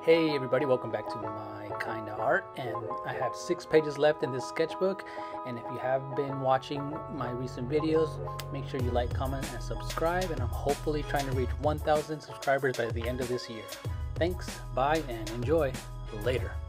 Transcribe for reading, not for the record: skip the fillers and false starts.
Hey everybody, welcome back to my Kinda Art, and I have 6 pages left in this sketchbook. And if you have been watching my recent videos, make sure you like, comment, and subscribe, and I'm hopefully trying to reach 1,000 subscribers by the end of this year. Thanks, bye, and enjoy. Later.